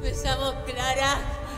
Empezamos, Clara.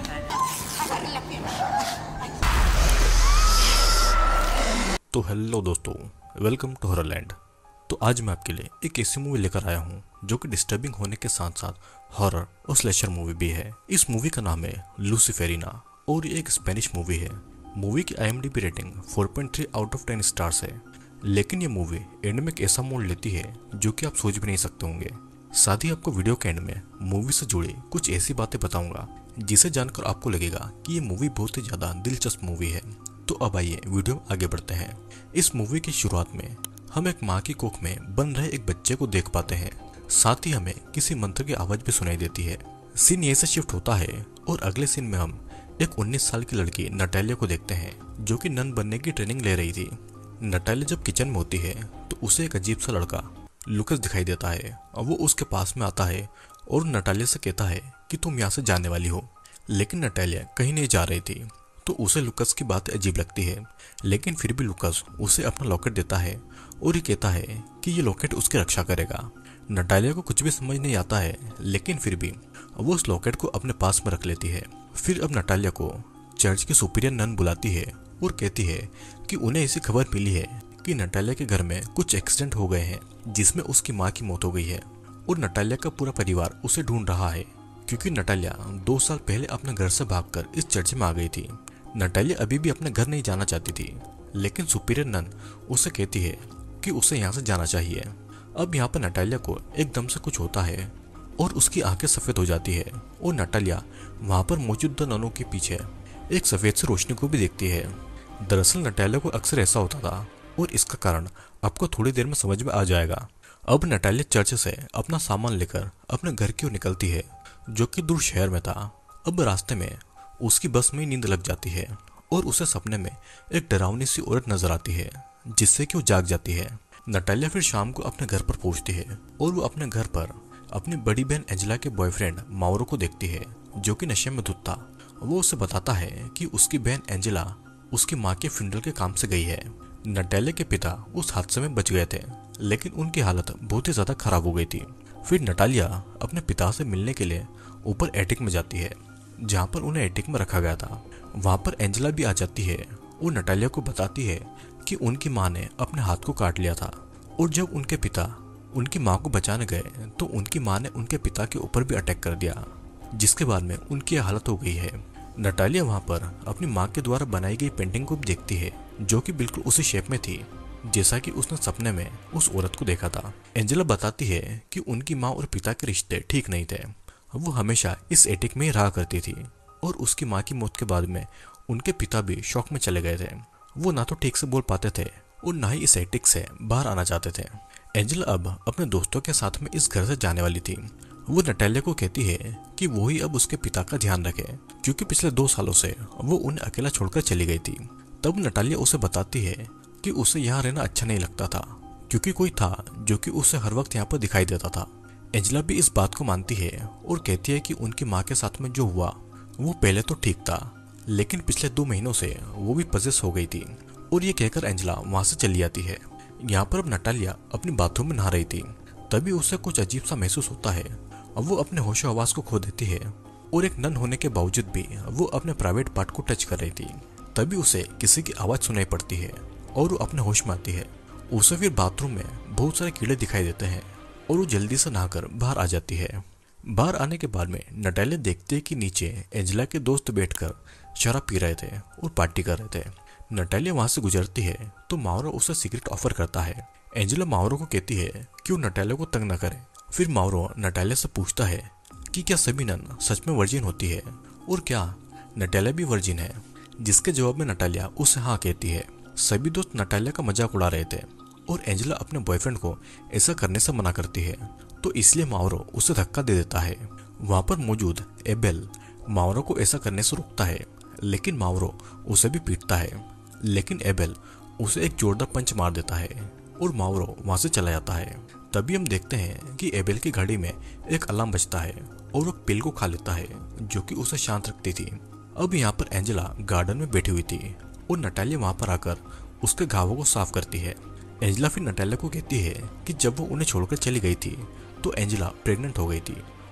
तो hello दोस्तों, welcome to Horrorland. तो आज मैं आपके लिए एक ऐसी मूवी लेकर आया हूँ जो कि डिस्टर्बिंग होने के साथ साथ हॉरर और स्लेशर मूवी भी है। इस मूवी का नाम है लूसीफेरिना और ये एक स्पेनिश मूवी है। मूवी की IMDb rating 4.3 out of 10 stars है। लेकिन ये मूवी एंड में एक ऐसा मोड़ लेती है जो कि आप सोच भी नहीं सकते होंगे। साथ ही आपको वीडियो के एंड में मूवी से जुड़ी कुछ ऐसी बातें बताऊंगा जिसे जानकर आपको लगेगा कि ये मूवी बहुत ही ज्यादा दिलचस्प मूवी है। तो अब आइए वीडियो में आगे बढ़ते हैं। इस मूवी की शुरुआत में हम एक माँ की कोख में बन रहे एक बच्चे को देख पाते हैं। साथ ही हमें किसी मंत्र की आवाज भी सुनाई देती है। सीन यहीं से शिफ्ट होता है और अगले सीन में हम एक 19 साल की लड़की नटालिया को देखते हैं जो कि नन बनने की ट्रेनिंग ले रही थी। नटालिया जब किचन में होती है तो उसे एक अजीब सा लड़का लुकस दिखाई देता है और वो उसके पास में आता है और नटालिया से कहता है कि तुम यहाँ से जाने वाली हो। लेकिन नटालिया कहीं नहीं जा रही थी तो उसे लुकस की बात अजीब लगती है। लेकिन फिर भी लुकस उसे अपना लॉकेट देता है और ये कहता है कि ये लॉकेट उसकी रक्षा करेगा। नटालिया को कुछ भी समझ नहीं आता है लेकिन फिर भी वो उस लॉकेट को अपने पास में रख लेती है। फिर अब नटालिया को चर्च की सुपीरियर नन बुलाती है और कहती है कि उन्हें ऐसी खबर मिली है कि नटालिया के घर में कुछ एक्सीडेंट हो गए हैं जिसमें उसकी माँ की मौत हो गई है और नटालिया का पूरा परिवार उसे ढूंढ रहा है क्योंकि नटालिया 2 साल पहले अपने घर से भागकर इस चर्च में आ गई थी। नटालिया अभी भी अपने घर नहीं जाना चाहती थी लेकिन सुपीरियर नन उसे कहती है कि उसे यहाँ से जाना चाहिए। अब यहाँ पर नटालिया को एकदम से कुछ होता है और उसकी आंखें सफेद हो जाती है और नटालिया वहाँ पर मौजूद ननों के पीछे एक सफेद सी रोशनी को भी देखती है। दरअसल नटालिया को अक्सर ऐसा होता था और इसका कारण आपको थोड़ी देर में समझ में आ जाएगा। अब नटालिया चर्च से अपना सामान लेकर अपने घर की ओर निकलती है जो कि दूर शहर में था। अब रास्ते में उसकी बस में नींद लग जाती है और उसे सपने में एक डरावनी सी औरत नजर आती है जिससे कि वो जाग जाती है। नटालिया फिर शाम को अपने घर पर पहुंचती है और वो अपने घर पर अपनी बड़ी बहन एंजेला के बॉयफ्रेंड माउरो को देखती है जो कि नशे में धुत था। वो उसे बताता है कि उसकी बहन एंजेला उसकी माँ के फ्यूनरल के काम से गई है। नटालिया के पिता उस हादसे में बच गए थे लेकिन उनकी हालत बहुत ही ज्यादा खराब हो गई थी। फिर नटालिया अपने पिता से मिलने के लिए ऊपर एटिक में जाती है जहाँ पर उन्हें एटिक में रखा गया था। वहाँ पर एंजेला भी आ जाती है और नटालिया को बताती है कि उनकी माँ ने अपने हाथ को काट लिया था और जब उनके पिता उनकी माँ को बचाने गए तो उनकी माँ ने उनके पिता के ऊपर भी अटैक कर दिया जिसके बाद में उनकी हालत हो गई है। नटालिया वहाँ पर अपनी माँ के द्वारा बनाई गई पेंटिंग को भी देखती है जो कि बिल्कुल उसी शेप में थी जैसा कि उसने सपने में उस औरत को देखा था। एंजेला बताती है कि उनकी माँ और पिता के रिश्ते ठीक नहीं थे। वो हमेशा इस एटिक में ही रहा करती थी और उसकी माँ की मौत के बाद में उनके पिता भी शौक में चले गए थे। वो ना तो ठीक से बोल पाते थे और ना ही इस एटिक से बाहर आना चाहते थे। एंजेला अब अपने दोस्तों के साथ में इस घर से जाने वाली थी। वो नटालिया को कहती है कि वो ही अब उसके पिता का ध्यान रखे क्योंकि पिछले 2 सालों से वो उन्हें अकेला छोड़कर चली गई थी। तब नटालिया उसे बताती है कि उसे यहाँ रहना अच्छा नहीं लगता था क्योंकि कोई था जो कि उसे हर वक्त यहाँ पर दिखाई देता था। एंजेला भी इस बात को मानती है और कहती है कि उनकी माँ के साथ में जो हुआ वो पहले तो ठीक था लेकिन पिछले 2 महीनों से वो भी पजेस हो गई थी। और ये कहकर एंजेला वहाँ से चली जाती है। यहाँ पर अब नटालिया अपनी बाथरूम में नहा रही थी तभी उसे कुछ अजीब सा महसूस होता है और वो अपने होशो आवाज को खो देती है और एक नन होने के बावजूद भी वो अपने प्राइवेट पार्ट को टच कर रही थी। तभी उसे किसी की आवाज सुनाई पड़ती है और वो अपने होश में आती है। उसे फिर बाथरूम में बहुत सारे कीड़े दिखाई देते हैं और वो जल्दी से नहाकर बाहर आ जाती है। बाहर आने के बाद में नटालिया देखती है कि नीचे एंजेला के दोस्त बैठकर शराब पी रहे थे और पार्टी कर रहे थे। नटालिया वहां से गुजरती है तो माउरो उसे सिगरेट ऑफर करता है। एंजेला माउरो को कहती है कि वो नटालिया को तंग न करे। फिर माउरो नटालिया से पूछता है कि क्या सभी नन सच में वर्जिन होती है और क्या नटालिया भी वर्जिन है, जिसके जवाब में नटालिया उसे हाँ कहती है। सभी दोस्त नटालिया का मजाक उड़ा रहे थे और एंजेला अपने बॉयफ्रेंड को ऐसा करने से मना करती है तो इसलिए माउरो उसे धक्का दे देता है। वहां पर मौजूद एबेल माउरो को ऐसा करने से रोकता है लेकिन माउरो उसे भी पीटता है। लेकिन एबेल उसे एक जोरदार पंच मार देता है और माउरो वहां से चला जाता है। तभी हम देखते हैं कि एबेल की घड़ी में एक अलार्म बजता है और वो पिल को खा लेता है जो कि उसे शांत रखती थी। अब यहाँ पर एंजेला गार्डन में बैठी हुई थी और नटालिया वहां पर आकर उसके घावों को साफ करती है। एंजेला फिर नटालिया को कहती है कि जब वो उन्हें छोड़कर चली गई थी तो एंजेला प्रेग्नेंट हो गई थी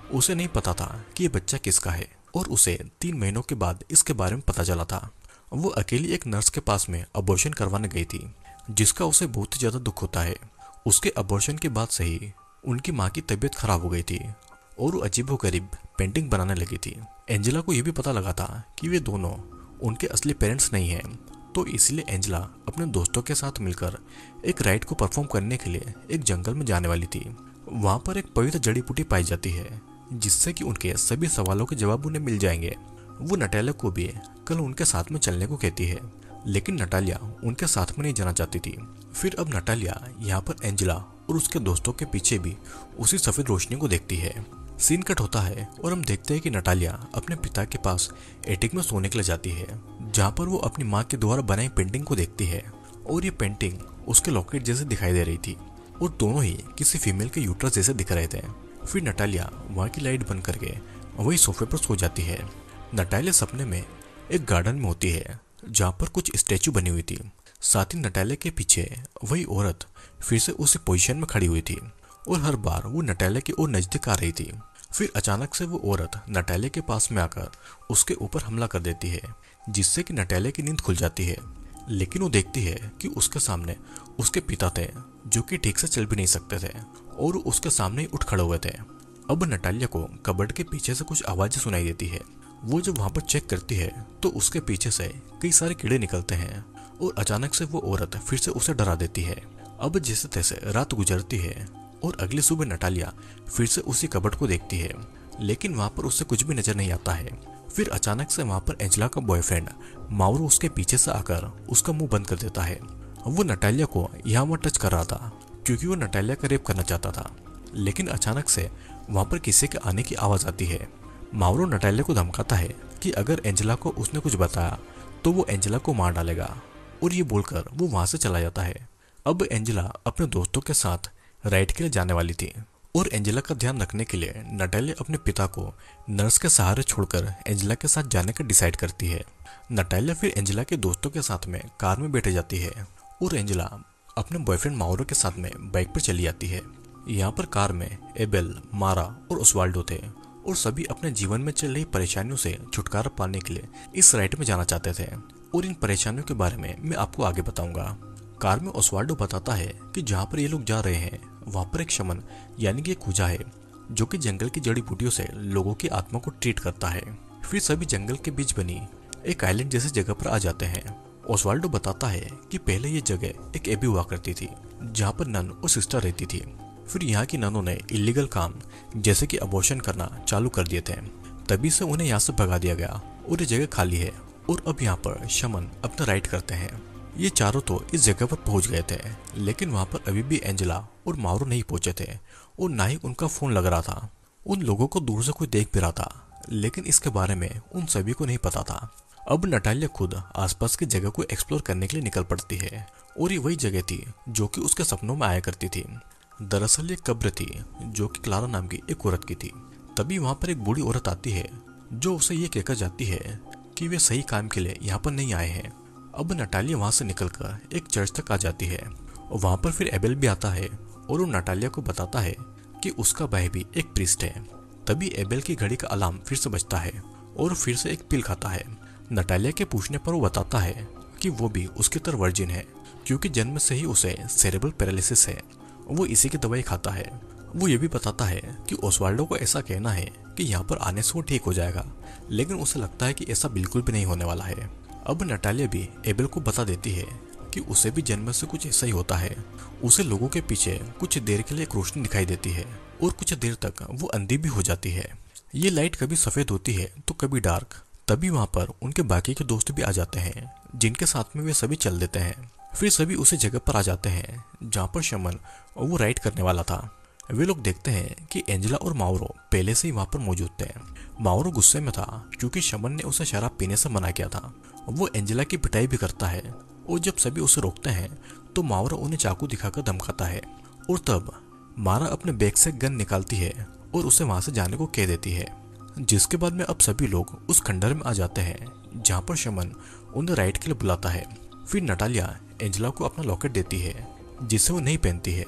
उसे नहीं पता था कि ये बच्चा किसका है और उसे 3 महीनों के बाद इसके बारे में पता चला था। वो अकेली एक नर्स के पास में अबॉर्शन करवाने गई थी, जिसका उसे बहुत ही ज्यादा दुख होता है। उसके अबॉर्शन के बाद से ही उनकी माँ की तबीयत खराब हो गई थी और वो अजीबोगरीब पेंटिंग बनाने लगी थी। एंजेला को यह भी पता लगा था कि वे दोनों उनके असली पेरेंट्स नहीं हैं, तो इसलिए एंजेला अपने दोस्तों के साथ मिलकर एक राइड को परफॉर्म करने के लिए एक जंगल में जाने वाली थी। वहाँ पर एक पवित्र जड़ी बूटी पाई जाती है, जिससे कि उनके सभी सवालों के जवाब उन्हें मिल जाएंगे। वो नटालिया को भी कल उनके साथ में चलने को कहती है, लेकिन नटालिया उनके साथ में नहीं जाना चाहती थी। फिर अब नटालिया यहाँ पर एंजेला और उसके दोस्तों के पीछे भी उसी सफेद रोशनी को देखती है। सीन कट होता है और हम देखते हैं कि नटालिया अपने पिता के पास एटिक में सोने के लिए जाती है, जहाँ पर वो अपनी माँ के द्वारा बनाई पेंटिंग को देखती है और ये पेंटिंग उसके लॉकेट जैसे दिखाई दे रही थी और दोनों ही किसी फीमेल के यूट्रस जैसे दिख रहे थे। फिर नटालिया वहाँ की लाइट बंद करके वही सोफे पर सो जाती है। नटालिया सपने में एक गार्डन में होती है, जहाँ पर कुछ स्टैचू बनी हुई थी। साथ ही नटालिया के पीछे वही औरत फिर से उसी पोजीशन में खड़ी हुई थी और हर बार वो नटालिया की ओर नजदीक आ रही थी। फिर अचानक से वो औरत नटालिया के पास में आकर उसके ऊपर हमला कर देती है, जिससे कि नटालिया की नींद खुल जाती है। लेकिन वो देखती है कि उसके सामने उसके पिता थे, जो कि ठीक से चल भी नहीं सकते थे और उसके सामने ही उठ खड़े हुए थे। अब नटालिया को कबर्ड के पीछे से कुछ आवाजें सुनाई देती है। वो जब वहां पर चेक करती है तो उसके पीछे से कई सारे कीड़े निकलते हैं और अचानक से वो औरत फिर से उसे डरा देती है। अब जैसे तैसे रात गुजरती है और अगली सुबह नटालिया फिर से उसी कबर्ड को देखती है, लेकिन वहां पर उससे कुछ भी नजर नहीं आता है। फिर अचानक से वहां पर एंजेला का बॉयफ्रेंड माउरो उसके पीछे से आकर उसका मुंह बंद कर देता है। वो नटालिया को यहाँ वहाँ टच कर रहा था क्योंकि वो नटालिया का रेप करना चाहता था, लेकिन अचानक से वहां पर किसी के आने की आवाज आती है। माउरो नटालिया को धमकाता है कि अगर एंजेला को उसने कुछ बताया तो वो एंजेला को मार डालेगा, और ये बोलकर वो वहां से चला जाता है। अब एंजेला अपने दोस्तों के साथ राइड के लिए जाने वाली थी और एंजेला का ध्यान रखने के लिए नटालिया अपने पिता को नर्स के सहारे छोड़कर एंजेला के साथ जाने का डिसाइड करती है। नटालिया फिर एंजेला के दोस्तों के साथ में कार में बैठे जाती है और एंजेला अपने बॉयफ्रेंड माउरो के साथ में बाइक पर चली जाती है। यहाँ पर कार में एबेल, मारा और ओस्वाल्डो थे और सभी अपने जीवन में चल रही परेशानियों से छुटकारा पाने के लिए इस राइड में जाना चाहते थे, और इन परेशानियों के बारे में मैं आपको आगे बताऊंगा। कार में ओस्वाल्डो बताता है कि जहाँ पर ये लोग जा रहे हैं वहाँ पर एक शमन यानी कि एक खूजा है, जो कि जंगल की जड़ी बूटियों से लोगों की आत्मा को ट्रीट करता है। फिर सभी जंगल के बीच बनी एक आइलैंड जैसी जगह पर आ जाते हैं। ओस्वाल्डो बताता है कि पहले ये जगह एक एबी हुआ करती थी, जहाँ पर नन और सिस्टर रहती थी। फिर यहाँ की ननों ने इलीगल काम जैसे कि अबॉर्शन करना चालू कर दिए थे, तभी से उन्हें यहाँ से भगा दिया गया और ये जगह खाली है। और अब यहाँ पर शमन अपना राइड करते हैं। ये चारों तो इस जगह पर पहुंच गए थे, लेकिन वहां पर अभी भी एंजेला और माउरो नहीं पहुंचे थे और ना ही उनका फोन लग रहा था। उन लोगों को दूर से कोई देख भी रहा था, लेकिन इसके बारे में उन सभी को नहीं पता था। अब नटालिया खुद आसपास की जगह को एक्सप्लोर करने के लिए निकल पड़ती है, और ये वही जगह थी जो कि उसके सपनों में आया करती थी। दरअसल ये कब्र थी जो कि क्लारा नाम की एक औरत की थी। तभी वहां पर एक बूढ़ी औरत आती है जो उसे ये कहकर जाती है कि वे सही काम के लिए यहाँ पर नहीं आए हैं। अब नटालिया वहां से निकलकर एक चर्च तक आ जाती है और वहां पर फिर एबेल भी आता है और वो नटालिया को बताता है कि उसका भाई भी एक प्रीस्ट है। तभी एबेल की घड़ी का अलार्म फिर से बजता है और फिर से एक पिल खाता है। नटालिया के पूछने पर वो बताता है कि वो भी उसकी तरह वर्जिन है, क्योंकि जन्म से ही उसे सेरेब्रल पैरालिसिस है। वो इसी की दवाई खाता है। वो ये भी बताता है कि ओस्वाल्डो को ऐसा कहना है कि यहाँ पर आने से वो ठीक हो जाएगा, लेकिन उसे लगता है कि ऐसा बिल्कुल भी नहीं होने वाला है। अब नटालिया भी एबेल को बता देती है कि उसे भी जन्म से कुछ ऐसा ही होता है। उसे लोगों के पीछे कुछ देर के लिए एक रोशनी दिखाई देती है और कुछ देर तक वो अंधी भी हो जाती है। ये लाइट कभी सफेद होती है तो कभी डार्क। तभी वहां पर उनके बाकी के दोस्त भी आ जाते हैं, जिनके साथ में वे सभी चल देते हैं। फिर सभी उसी जगह पर आ जाते हैं जहाँ पर शमन वो राइड करने वाला था। वे लोग देखते हैं कि एंजेला और माउरो पहले से ही वहां पर मौजूद थे। माउरो गुस्से में था क्योंकि शमन ने उसे शराब पीने से मना किया था। वो एंजेला की पिटाई भी करता है और जब सभी उसे रोकते हैं तो माउरो उन्हें चाकू दिखाकर धमकाता है, और तब मारा अपने बैग से गन निकालती है और उसे वहां से जाने को कह देती है। जिसके बाद में अब सभी लोग उस खंडर में आ जाते हैं जहाँ पर शमन उन्हें राइड के लिए बुलाता है। फिर नटालिया एंजेला को अपना लॉकेट देती है जिसे वो नहीं पहनती है,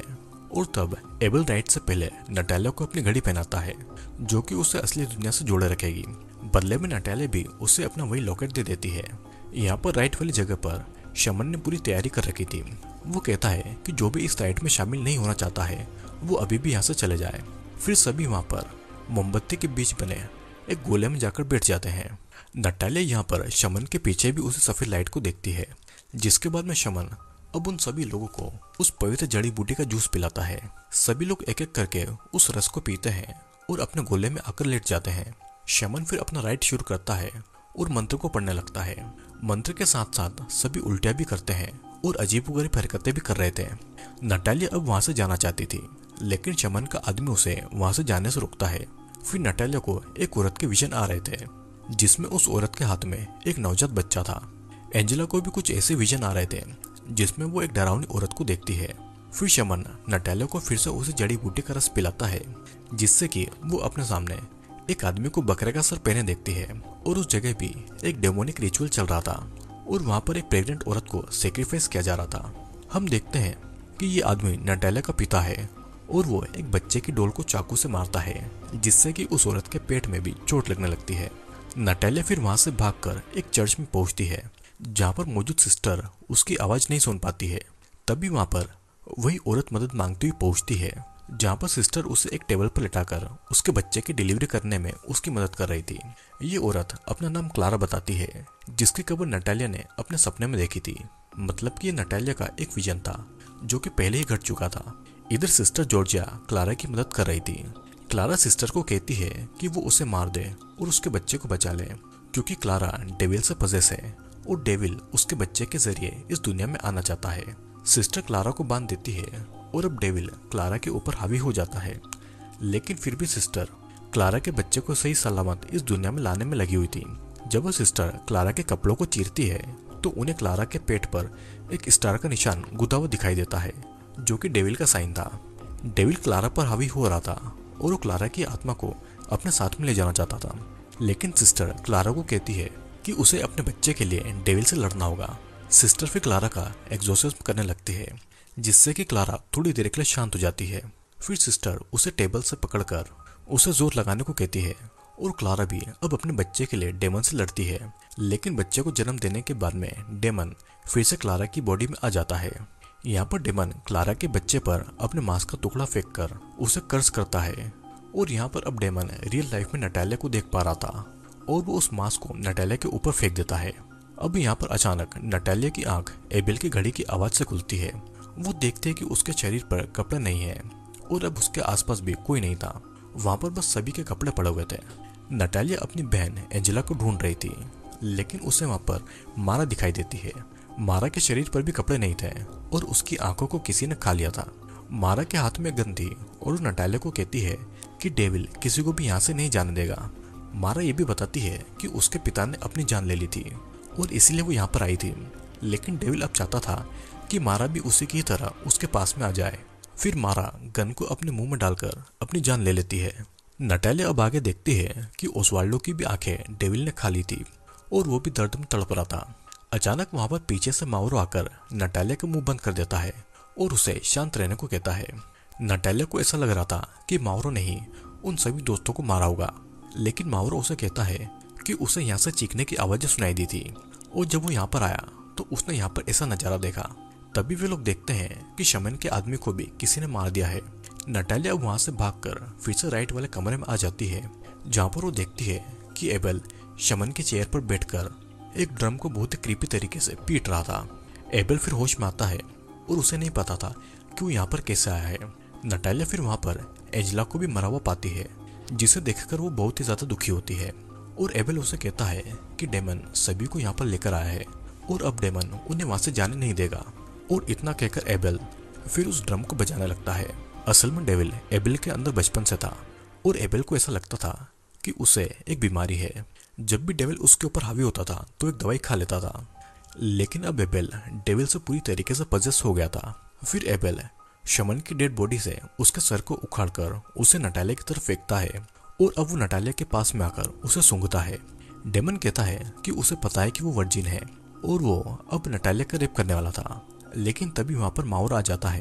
और तब एबल राइट से पहले नटालिया को अपनी घड़ी पहनाता है जो कि उसे असली दुनिया से जोड़े रखेगी। बदले में नटालिया भी उसे अपना वही लॉकेट दे देती है। यहाँ पर राइट वाली जगह पर शमन ने पूरी तैयारी कर रखी थी। वो कहता है कि जो भी इस राइड में शामिल नहीं होना चाहता है वो अभी भी यहाँ से चले जाए। फिर सभी वहाँ पर मोमबत्ती के बीच बने एक गोले में जाकर बैठ जाते हैं। नटालिया यहाँ पर शमन के पीछे भी उसी सफेद लाइट को देखती है, जिसके बाद में शमन अब उन सभी लोगों को उस पवित्र जड़ी बूटी का जूस पिलाता है। सभी लोग एक एक करके उस रस को पीते हैं और अपने गोले में आकर लेट जाते हैं। शमन फिर अपना राइड शुरू करता है और मंत्र को पढ़ने लगता है। मंत्र के साथ साथ सभी उल्टियां भी करते हैं और अजीबोगरीब हरकतें भी कर रहे थे। नटालिया अब वहां से जाना चाहती थी, लेकिन शमन का आदमी उसे वहां से जाने से रोकता है। फिर नटालिया को एक औरत के विजन आ रहे थे, जिसमें उस औरत के हाथ में एक नवजात बच्चा था। एंजेला को भी कुछ ऐसे विजन आ रहे थे, जिसमें वो एक डरावनी औरत को देखती है। फिर शमन नटालिया को फिर से उसे जड़ी बूटी का रस पिलाता है, जिससे कि वो अपने सामने एक आदमी को बकरे का सर पहने देखती है। और उस जगह भी एक डेमोनिक रिचुअल चल रहा था और वहां पर एक प्रेग्नेंट औरत को सेक्रीफाइस किया जा रहा था। हम देखते हैं कि ये आदमी नटालिया का पिता है और वो एक बच्चे की डोल को चाकू से मारता है, जिससे कि उस औरत के पेट में भी चोट लगने लगती है। नटालिया फिर वहां से भागकर एक चर्च में पहुंचती है, जहां पर मौजूद सिस्टर उसकी आवाज नहीं सुन पाती है। तभी वहां पर वही औरत मदद मांगती हुई पहुंचती है, जहां पर सिस्टर उसे एक टेबल पर लिटाकर उसके बच्चे की डिलीवरी करने में उसकी मदद कर रही थी। ये औरत अपना नाम क्लारा बताती है, जिसकी खबर नटालिया ने अपने सपने में देखी थी। मतलब कि ये नटालिया का एक विजन था जो कि पहले ही घट चुका था। इधर सिस्टर जॉर्जिया क्लारा की मदद कर रही थी। क्लारा सिस्टर को कहती है कि वो उसे मार दे और उसके बच्चे को बचा ले, क्योंकि क्लारा डेविल से पजेस है और डेविल उसके बच्चे के जरिए इस दुनिया में आना चाहता है। सिस्टर क्लारा को बांध देती है और अब डेविल क्लारा के ऊपर हावी हो जाता है, लेकिन फिर भी सिस्टर क्लारा के बच्चे को सही सलामत इस दुनिया में लाने में लगी हुई थी। जब वो सिस्टर क्लारा के कपड़ों को चीरती है तो उन्हें क्लारा के पेट पर एक स्टार का निशान गुदा हुआ दिखाई देता है, जो कि डेविल का साइन था। डेविल क्लारा पर हावी हो रहा था और वो क्लारा की आत्मा को अपने साथ में ले जाना चाहता था, लेकिन सिस्टर क्लारा को कहती है कि उसे अपने बच्चे के लिए डेविल से लड़ना होगा। सिस्टर फिर क्लारा का एग्जॉर्सिज्म करने लगती है, जिससे कि क्लारा थोड़ी देर के लिए शांत हो जाती है। फिर सिस्टर उसे टेबल से पकड़कर उसे जोर लगाने को कहती है और क्लारा भी अब अपने बच्चे के लिए डेमन से लड़ती है। लेकिन बच्चे को जन्म देने के बाद में डेमन फिर से क्लारा की बॉडी में आ जाता है। यहाँ पर डेमन क्लारा के बच्चे पर अपने मांस का टुकड़ा फेंक कर उसे कर्ज करता है और यहाँ पर अब डेमन रियल लाइफ में नटालिया को देख पा रहा था और वो उस मांस को नटालिया के ऊपर फेंक देता है। अब यहाँ पर अचानक नटालिया की आंख एबेल की घड़ी की आवाज से खुलती है। वो देखते हैं कि उसके शरीर पर कपड़े नहीं है और अब उसके आसपास भी कोई नहीं था। वहां पर बस सभी के कपड़े पड़े हुए थे। नटालिया अपनी बहन एंजेला को ढूंढ रही थी, लेकिन उसे वहां पर मारा दिखाई देती है। मारा के शरीर पर भी कपड़े नहीं थे और उसकी आंखों को किसी ने खा लिया था। मारा के हाथ में गन थी और वो नटालिया को कहती है कि डेविल किसी को भी यहाँ से नहीं जाने देगा। मारा ये भी बताती है कि उसके पिता ने अपनी जान ले ली थी और इसीलिए वो यहाँ पर आई थी, लेकिन डेविल अब चाहता था कि मारा भी उसी की तरह उसके पास में आ जाए। फिर मारा गन को अपने मुंह में डालकर अपनी जान ले लेती है। नटालिया अब आगे देखती है कि ओस्वाल्डो की भी आंखें डेविल ने खा ली थी और वो भी दर्द में तड़प रहा था। अचानक वहां पर पीछे से माउरो आकर नटालिया का मुंह बंद कर देता है और उसे शांत रहने को कहता है। नटालिया को ऐसा लग रहा था कि माउरो ने ही उन सभी दोस्तों को मारा होगा, लेकिन माउरो उसे कहता है कि उसे यहाँ से चीखने की आवाजें सुनाई दी थी और जब वो यहाँ पर आया तो उसने यहाँ पर ऐसा नजारा देखा। तभी वे लोग देखते हैं कि शमन के आदमी को भी किसी ने मार दिया है। नटालिया वहां से भागकर फिर से राइट वाले कमरे में आ जाती है, जहां पर वो देखती है कि एबेल शमन की चेयर पर बैठकर एक ड्रम को बहुत ही क्रीपी तरीके से पीट रहा था। एबेल फिर होश में आता है और उसे नहीं पता था कि वो यहाँ पर कैसे आया है। नटालिया फिर वहां पर एंजेला को भी मरा हुआ पाती है, जिसे देखकर वो बहुत ही ज्यादा दुखी होती है और एबेल उसे कहता है कि डेमन सभी को यहाँ पर लेकर आया है और अब डेमन उन्हें वहां से जाने नहीं देगा। और इतना कहकर एबेल फिर उस ड्रम को बजाने लगता है। असल में डेविल एबेल के अंदर बचपन से था और एबेल को ऐसा लगता था कि उसे एक बीमारी है। जब भी डेविल उसके ऊपर हावी होता था तो एक दवाई खा लेता था, लेकिन अब एबेल डेविल से पूरी तरीके से पजेस हो गया था। फिर एबेल शमन की डेड बॉडी से उसके सर को उखाड़कर उसे नटालिया की तरफ फेंकता है और अब वो नटालिया के पास में आकर उसे सूंघता है। डेमन कहता है कि उसे पता है कि वो वर्जिन है और वो अब नटालिया का रेप करने वाला था, लेकिन तभी वहां पर माउरो आ जाता है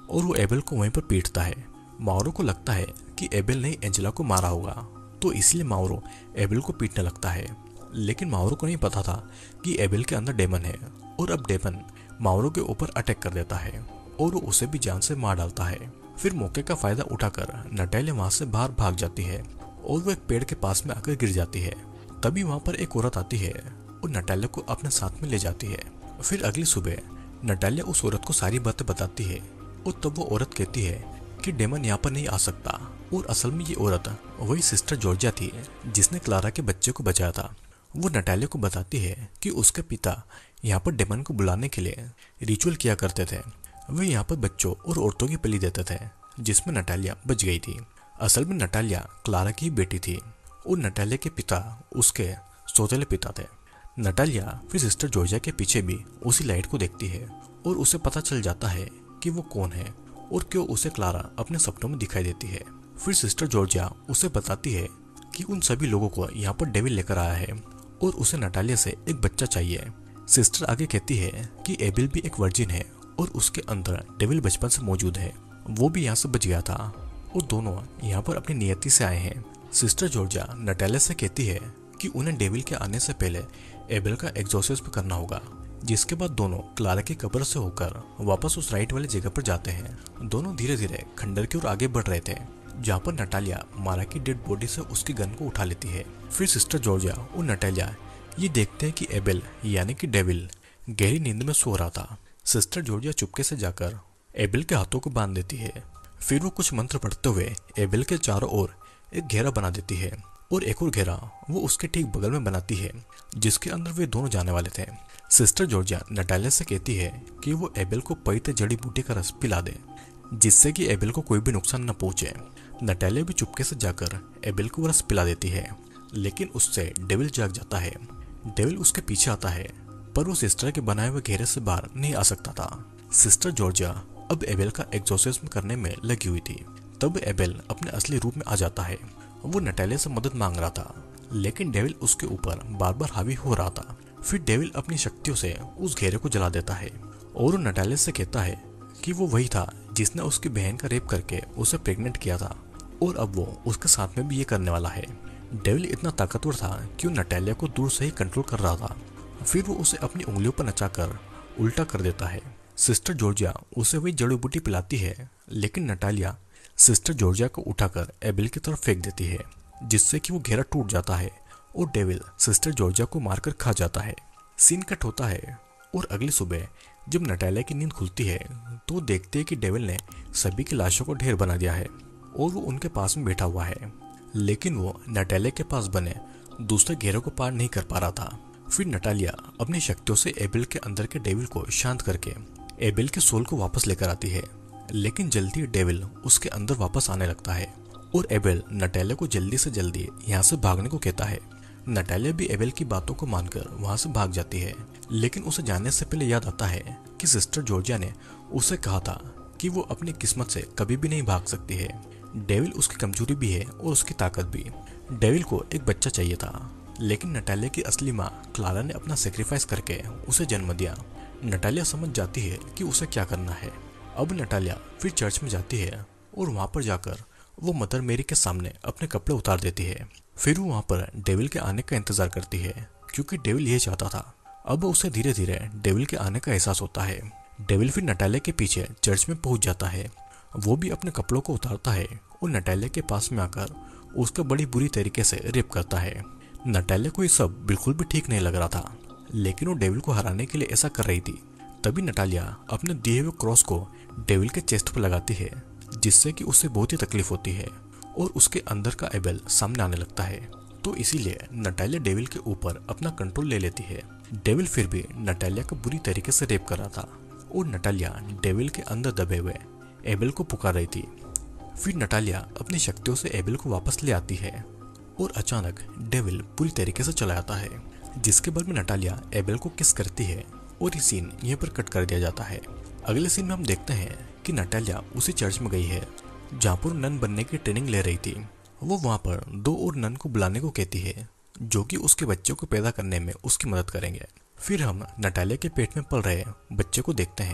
और वो एबेल को वहीं पर पीटता है। माउरो को लगता है कि एबेल ने एंजेला को मारा होगा, तो इसलिए माउरो एबेल को पीटने लगता है। लेकिन माउरो को नहीं पता था कि एबेल के अंदर डेमन है, और अब डेमन माउरो के ऊपर अटैक कर देता है और वो उसे भी जान से मार डालता है। फिर मौके का फायदा उठाकर नटालिया वहां से बाहर भाग जाती है और वो एक पेड़ के पास में आकर गिर जाती है। तभी वहां पर एक औरत आती है और नटालिया को अपने साथ में ले जाती है। फिर अगली सुबह नटालिया उस औरत को सारी बातें बताती है और तब वो औरत कहती है कि डेमन यहाँ पर नहीं आ सकता, और असल में ये औरत वही सिस्टर जॉर्जिया थी जिसने क्लारा के बच्चे को बचाया था। वो नटालिया को बताती है कि उसके पिता यहाँ पर डेमन को बुलाने के लिए रिचुअल किया करते थे। वे यहाँ पर बच्चों और औरतों की बलि देते थे, जिसमें नटालिया बच गई थी। असल में नटालिया क्लारा की बेटी थी और नटालिया के पिता उसके सौतेले पिता थे। नटालिया फिर सिस्टर जॉर्जिया के पीछे भी उसी लाइट को देखती है और उसे पता चल जाता है कि वो कौन है और क्यों उसे क्लारा अपने सपनों में दिखाई देती है। फिर सिस्टर जॉर्जिया उसे बताती है कि उन सभी लोगों को यहाँ पर डेविल लेकर आया है और उसे नटालिया से एक बच्चा चाहिए। सिस्टर आगे कहती है कि एबेल भी एक वर्जिन है और उसके अंदर डेविल बचपन से मौजूद है, वो भी यहाँ से बच गया था और दोनों यहाँ पर अपनी नियति से आए हैं। सिस्टर जॉर्जिया नटालिया से कहती है कि उन्हें डेविल के आने से पहले एबेल का एग्जॉर्सिज्म करना होगा, जिसके बाद दोनों क्लारा की कब्र से होकर वापस उस राइट वाली जगह पर जाते हैं। दोनों धीरे धीरे खंडर की ओर आगे बढ़ रहे थे, जहाँ पर नटालिया मारा की डेड बॉडी से उसकी गन को उठा लेती है। फिर सिस्टर जॉर्जिया और नटालिया ये देखते हैं कि एबेल यानी कि डेविल गहरी नींद में सो रहा था। सिस्टर जॉर्जिया चुपके से जाकर एबेल के हाथों को बांध देती है। फिर वो कुछ मंत्र पढ़ते हुए एबेल के चारों ओर एक घेरा बना देती है और एक और घेरा वो उसके ठीक बगल में बनाती है, जिसके अंदर वे दोनों जाने वाले थे। सिस्टर जॉर्जिया नटालिया से कहती है कि वो एबेल को पवित्र जड़ी बूटी का रस पिला दे, जिससे कि एबेल को कोई भी नुकसान न पहुंचे। नटालिया भी चुपके से जाकर एबेल को रस पिला देती है, लेकिन उससे डेविल जाग जाता है। डेविल उसके पीछे आता है, पर वो सिस्टर के बनाए हुए घेरे से बाहर नहीं आ सकता था। सिस्टर जॉर्जिया अब एबेल का एग्जॉर्सिज्म करने में लगी हुई थी। तब एबेल अपने असली रूप में आ जाता है। वो नटालिया से मदद मांग रहा था, लेकिन डेविल उसके ऊपर बार बार हावी हो रहा था। फिर डेविल अपनी शक्तियों से उस घेरे को जला देता है और वो नटालिया से कहता है कि वो वही था जिसने उसकी बहन का रेप करके उसे प्रेग्नेंट किया था, और अब वो उसके साथ में भी ये करने वाला है। डेविल इतना ताकतवर था कि वो नटालिया को दूर से ही कंट्रोल कर रहा था। फिर वो उसे अपनी उंगलियों पर नचाकर उल्टा कर देता है। सिस्टर जॉर्जिया उसे वही जड़ी बूटी पिलाती है, लेकिन नटालिया सिस्टर जॉर्जिया को उठाकर एबेल की तरफ फेंक देती है, जिससे कि वो घेरा टूट जाता है और डेविल सिस्टर जॉर्जिया को मारकर खा जाता है। सीन कट होता है और अगली सुबह जब नटालिया की नींद खुलती है तो वो देखते हैं कि डेविल ने सभी की लाशों को ढेर बना दिया है और वो उनके पास में बैठा हुआ है, लेकिन वो नटालिया के पास बने दूसरे घेरे को पार नहीं कर पा रहा था। फिर नटालिया अपनी शक्तियों से एबेल के अंदर के डेविल को शांत करके एबेल के सोल को वापस लेकर आती है, लेकिन जल्दी डेविल उसके अंदर वापस आने लगता है और एबेल नटालिया को जल्दी से जल्दी यहाँ से भागने को कहता है। नटालिया भी एबेल की बातों को मानकर वहाँ से भाग जाती है, लेकिन उसे जाने से पहले याद आता है कि सिस्टर जॉर्जिया ने उसे कहा था कि वो अपनी किस्मत से कभी भी नहीं भाग सकती है। डेविल उसकी कमजोरी भी है और उसकी ताकत भी। डेविल को एक बच्चा चाहिए था, लेकिन नटालिया की असली माँ क्लारा ने अपना सेक्रीफाइस करके उसे जन्म दिया। नटालिया समझ जाती है कि उसे क्या करना है। अब नटालिया फिर चर्च में जाती है और वहाँ पर जाकर वो मदर मेरी के सामने अपने कपड़े उतार देती है। फिर वो वहाँ पर डेविल के आने का इंतजार करती है, क्योंकि डेविल ये चाहता था। अब उसे धीरे धीरे डेविल के आने का एहसास होता है। डेविल फिर नटालिया के पीछे चर्च में पहुंच जाता है। वो भी अपने कपड़ों को उतारता है और नटालिया के पास में आकर उसका बड़ी बुरी तरीके से रेप करता है। नटालिया को ये सब बिल्कुल भी ठीक नहीं लग रहा था, लेकिन वो डेविल को हराने के लिए ऐसा कर रही थी। तभी नटालिया अपने दिए हुए क्रॉस को डेविल के चेस्ट पर लगाती है, जिससे कि उसे बहुत ही तकलीफ होती है और उसके अंदर का एबेल सामने आने लगता है। तो इसीलिए नटालिया डेविल के ऊपर अपना कंट्रोल ले लेती है। डेविल फिर भी नटालिया को बुरी तरीके से रेप कर रहा था और नटालिया डेविल के अंदर दबे हुए एबेल को पुकार रही थी। फिर नटालिया अपनी शक्तियों से एबेल को वापस ले आती है और अचानक डेविल पूरी तरीके से चला जाता है, जिसके बाद में नटालिया एबेल को किस करती है और ये सीन यहीं पर कट कर दिया जाता है। अगले सीन में हम देखते हैं कि नटालिया उसी चर्च में गई है जहाँ पर नन बनने की ट्रेनिंग ले रही थी। वो वहाँ पर 2 और नन को बुलाने को कहती है, जो कि उसके बच्चों को पैदा करने में उसकी मदद करेंगे। फिर हम नटालिया के पेट में पल रहे बच्चे को देखते हैं,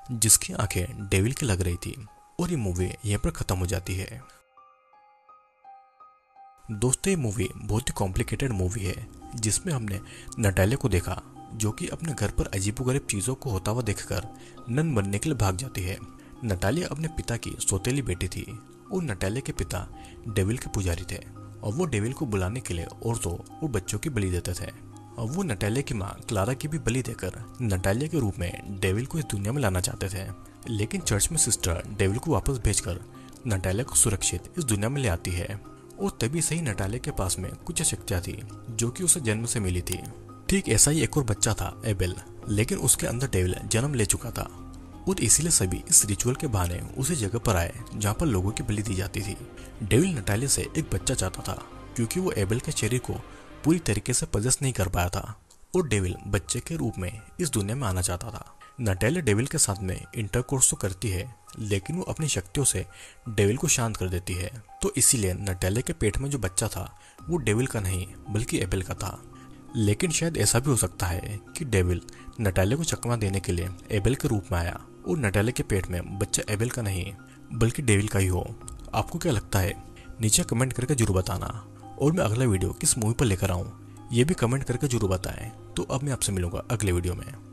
जिसकी आंखें डेविल की लग रही थी। और ये मूवी यहीं पर खत्म हो जाती है। दोस्तों, ये मूवी बहुत ही कॉम्प्लिकेटेड मूवी है जिसमें हमने नटालिया को देखा जो कि अपने घर पर अजीबोगरीब चीज़ों को होता हुआ देखकर नन बनने के लिए भाग जाती है। नटालिया अपने पिता की सौतेली बेटी थी और नटालिया के पिता डेविल के पुजारी थे और वो डेविल को बुलाने के लिए औरतों और बच्चों की बलि देते थे। और वो नटालिया की माँ क्लारा की भी बलि देकर नटालिया के रूप में डेविल को इस दुनिया में लाना चाहते थे। लेकिन चर्च में सिस्टर डेविल को वापस भेजकर नटालिया को सुरक्षित इस दुनिया में ले आती है। और तभी से ही नटालिया के पास में कुछ शक्तियाँ थी जो कि उसे जन्म से मिली थी। ठीक ऐसा ही एक और बच्चा था एबेल, लेकिन उसके अंदर डेविल जन्म ले चुका था और इसीलिए सभी इस रिचुअल के बहाने उसी जगह पर आए जहाँ पर लोगों की बलि दी जाती थी। डेविल नटालिया से एक बच्चा चाहता था क्योंकि वो एबेल के शरीर को पूरी तरीके से पजेस नहीं कर पाया था और डेविल बच्चे के रूप में इस दुनिया में आना चाहता था। नटालिया डेविल के साथ में इंटरकोर्स तो करती है लेकिन वो अपनी शक्तियों से डेविल को शांत कर देती है। तो इसीलिए नटालिया के पेट में जो बच्चा था वो डेविल का नहीं बल्कि एबेल का था। लेकिन शायद ऐसा भी हो सकता है कि डेविल नटालिया को चकमा देने के लिए एबेल के रूप में आया और नटालिया के पेट में बच्चा एबेल का नहीं बल्कि डेविल का ही हो। आपको क्या लगता है? नीचे कमेंट करके जरूर बताना। और मैं अगला वीडियो किस मूवी पर लेकर आऊँ ये भी कमेंट करके जरूर बताएं। तो अब मैं आपसे मिलूंगा अगले वीडियो में।